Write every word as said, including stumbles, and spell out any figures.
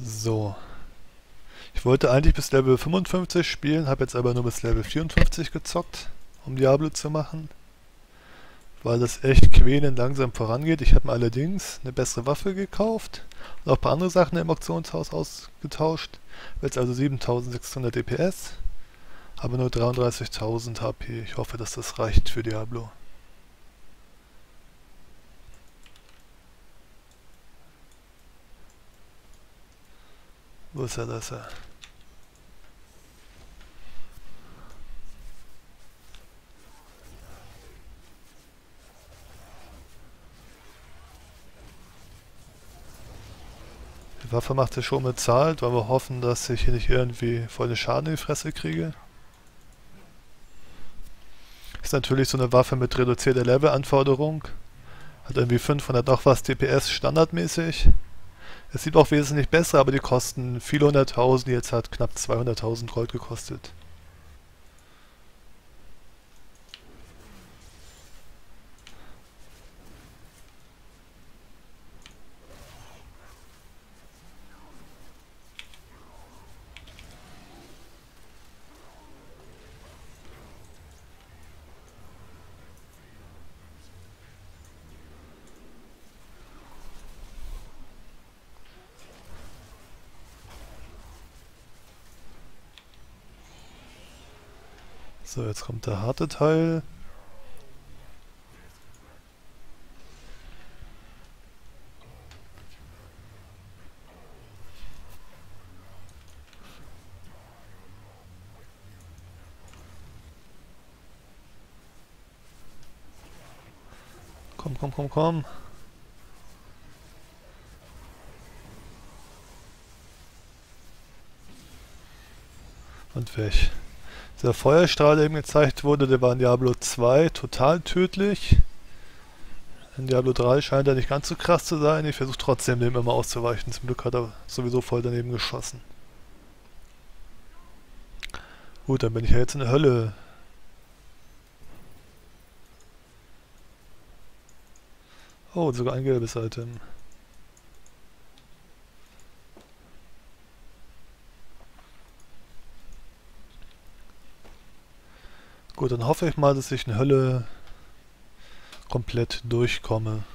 So. Ich wollte eigentlich bis Level fünfundfünfzig spielen, habe jetzt aber nur bis Level vierundfünfzig gezockt, um Diablo zu machen. Weil das echt quälend langsam vorangeht. Ich habe mir allerdings eine bessere Waffe gekauft und auch ein paar andere Sachen im Auktionshaus ausgetauscht. Jetzt also siebentausendsechshundert D P S, aber nur dreiunddreißigtausend H P. Ich hoffe, dass das reicht für Diablo. Wo ist er, da ist er. Die Waffe macht ja schon bezahlt, weil wir hoffen, dass ich hier nicht irgendwie voll den Schaden in die Fresse kriege. Ist natürlich so eine Waffe mit reduzierter Levelanforderung. Hat irgendwie fünfhundert noch was D P S standardmäßig. Es sieht auch wesentlich besser, aber die kosten viele hunderttausend, jetzt hat knapp zweihunderttausend Gold gekostet. So, jetzt kommt der harte Teil. Komm, komm, komm, komm. Und weg. Der Feuerstrahl, der eben gezeigt wurde, der war in Diablo zwei total tödlich. In Diablo drei scheint er nicht ganz so krass zu sein. Ich versuche trotzdem dem immer auszuweichen. Zum Glück hat er sowieso voll daneben geschossen. Gut, dann bin ich ja jetzt in der Hölle. Oh, sogar ein gelbes Item. Gut, dann hoffe ich mal, dass ich in Hölle komplett durchkomme.